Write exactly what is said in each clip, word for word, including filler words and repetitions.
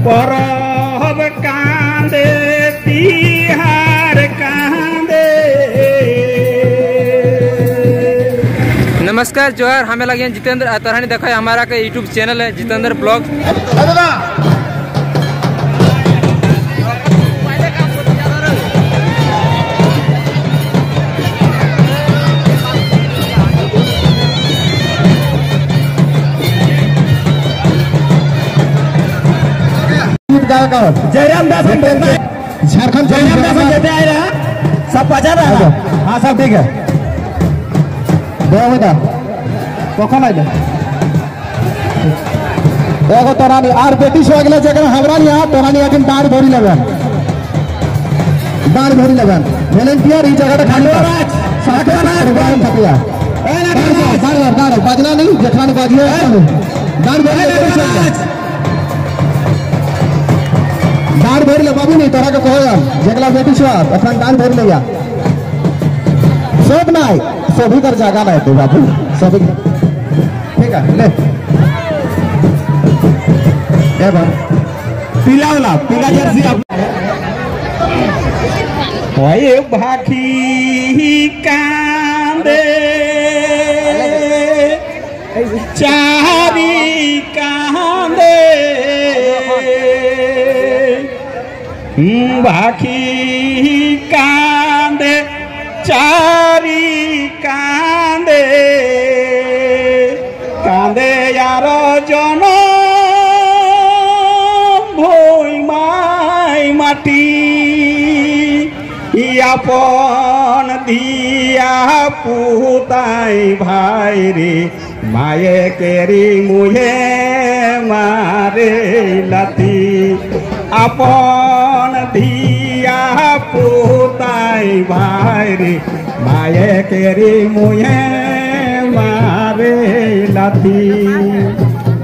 परब कांदे तिहार कांदे। नमस्कार जोहार, हमें लगे जितेंद्र तरानी। देखा है हमारा का यूट्यूब चैनल है जितेंद्र ब्लॉग। जयराम दास झारखंड जयराम दास कहते आए रहा सब पचा रहा। हाँ सब ठीक है। कौन आए एगो तोरानी आर बेटी से अगले जगह हमरा यहाँ तोरानी आके दार भरी लगन दार भरी लगन वॉलंटियर इस जगह खाली साठ रुपया थकिया दार दार बाजना नहीं जेठान बाजिए दार भरी दार भरी ले बाबू नहीं तोरा के कहो जगला बेटी से अपन दार भरी ले सब नहीं सभी कर जगह नहीं तो बाबू सभी ठीक है ले पीला वाला पीला जर्सी ओए भाखी कांदे चारी कांदे भाखी कांदे चारी कांदे कांदे यार जन भोई माई माटी अपन दिया पुताई भाई रे माये केरी मुझे मारे लती अपन दिया पुताई भाई रे माये केरी मुझे मारे लती।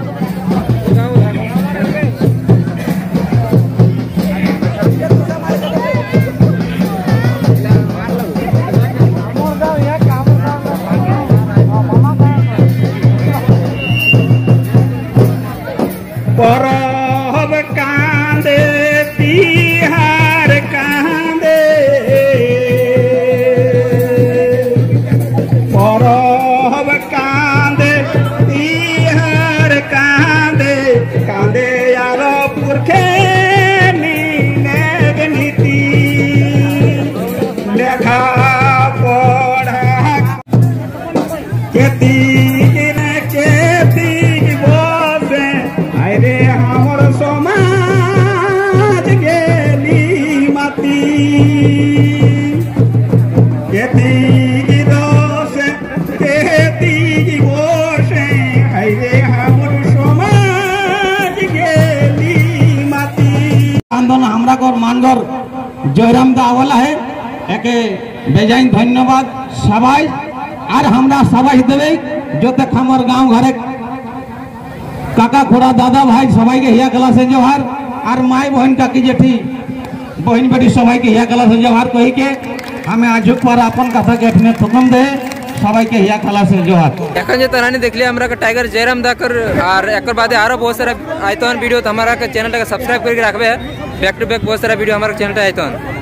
परब कांदे तिहार कांदे परब कांदे तिहार कांदे कांदे यार पुरखे नीति लेखा पढ़ा खेती खेती रे हमर समाज गेली माती खेती की दोष खेती की बोश रे हमर समाज गेली माती। आंदोलन हमरा को मानगर जयराम दा वाला है एके बेजाइन धन्यवाद सबाई और हमरा सबाई देवे जो तक हमर गांव घरे काका खोड़ा दादा भाई सबाई के हिया कला से जोहार और माई बहन काकी जेठी बहन बेटी सबाई के हिया कला से जोहार कही के हमें आज पर अपन कथा के अपने थकम दे सबाई के हिया कला से जोहार। এখন যে তারানি দেখলে আমরা का टाइगर जयराम दाकर और एक बादे आरो बहुत सारा आइतन वीडियो तो हमारा के चैनल का सब्सक्राइब करके रखबे बैक टू बैक बहुत सारा वीडियो हमारे चैनल पे आइतन।